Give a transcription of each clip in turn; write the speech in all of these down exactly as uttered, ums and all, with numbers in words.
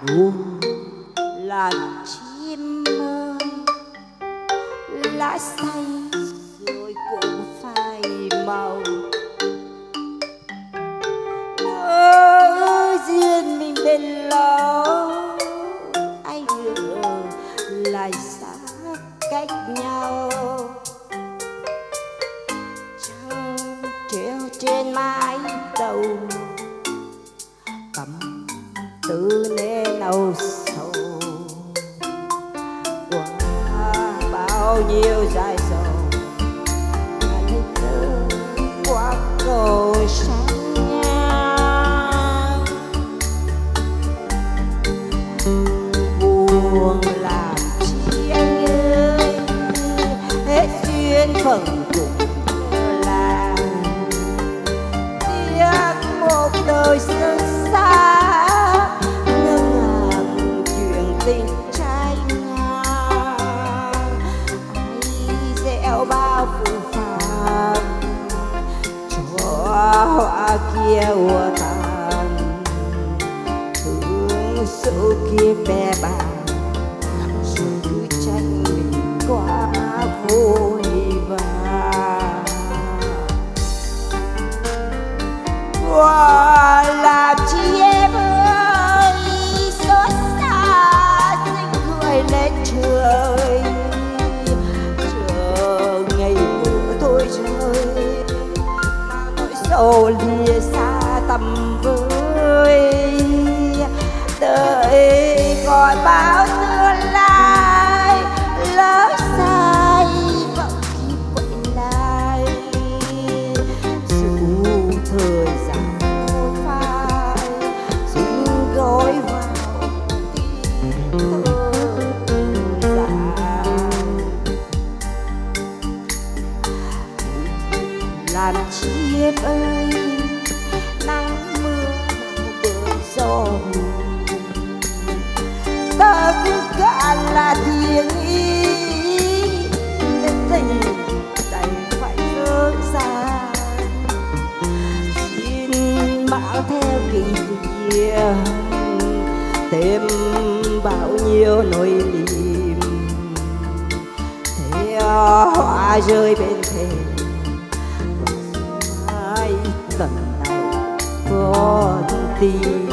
buồn làm chim ơi, lá say rồi cũng phai màu. Ôi duyên mình bên lỡ, anh ngờ lại xa cách nhau. Trăng treo trên mái đầu, tâm tư nên âu sầu. Qua bao nhiêu dài dầu, anh thơ qua cầu sáng ngang. Buồn làm chi anh ơi, hết duyên phận cùng là tiếc một đời sơ xa. Tình trái ngang ai gieo bao phù phàng, cho hoa kia ùa tàn. Thương sự kia bè bàng, rồi cứ trách mình quá vội vàng. Qua làm chi em ơi, xót xa xinh lên trời. Chờ ngày mưa thôi trời, mang nỗi sầu lìa xa tầm với. Đợi gọi bao tương lai, lỡ sai vẫn kịp quay lại. Dù thời gian phôi phai, dính gối vào tim thơ dài. Làm chi em ơi, nắng mưa nào bờ gió, tất cả là thiêng ý. Tình đành phải dơ dàng, xin mang theo kỷ niệm, thêm bao nhiêu nỗi niềm. Theo hoa rơi bên thềm, ai tận tay có tim.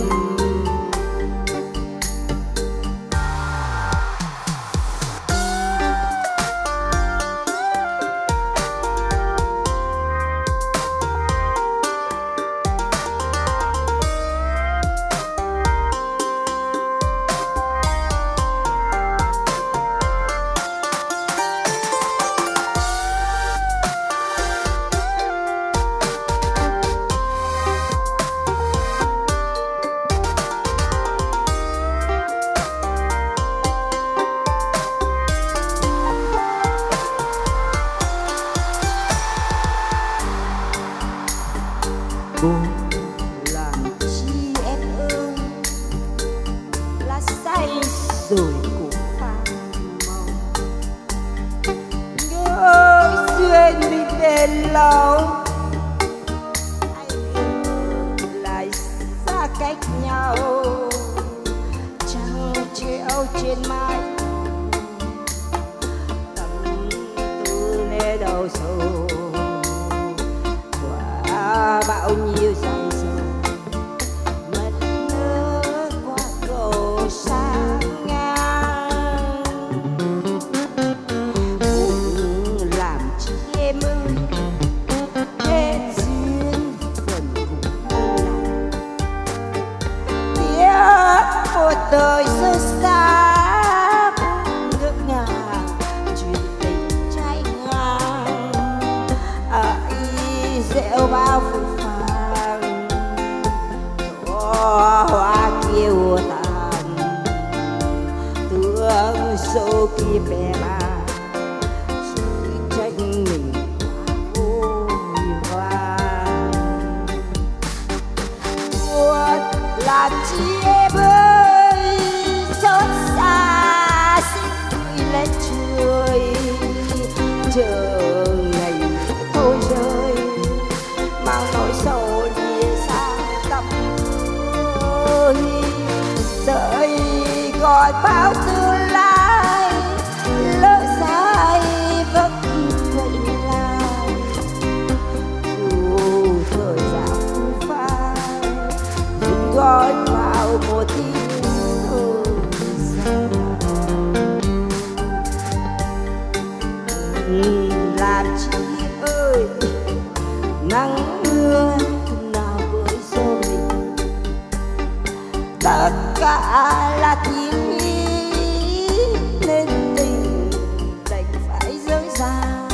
Buồn làm chi em ơi, lá say rồi cũng phai màu. Nhớ duyên mình bền lâu, anh lại xa cách nhau. Trăng treo trên mái, tâm tư nê đầu sầu. Bao nhiêu dài dầu, mất nước qua cầu sáng ngang. Buồn làm chi em ơi, hết duyên phận cùng là tiếc một đời sơ xa. Ngỡ ngàng chuyện tình trái ngang, ai gieo bao phù phàng, cho hoa kia ùa tàn. Thương sâu kia bè bàng, rồi trách mình quá vội vàng. Buồn làm chi em ơi, xót xa xin gửi lên trời. Chờ ngày thôi rơi, mang nỗi sầu lìa xa tầm ơi. Đợi gọi bao tương lai lỡ sai vấp quay lại. Dù thời gian phũ phai dừng gọi vào một tiếng thở dài. Làm chi ơi nắng mưa nào với gió mình, tất cả là thiên ý nên tình đành phải dối gian.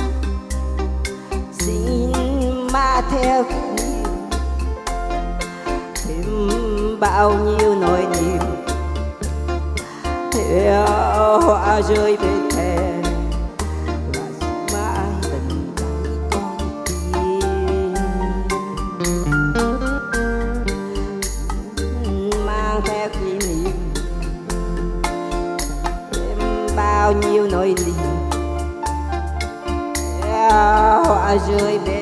Xin mà theo niềm thêm bao nhiêu nỗi niềm, theo hoa rơi bên thềm và mãi tình đáy con tim. Mang theo kỷ niệm thêm bao nhiêu nỗi niềm, theo hoa rơi bên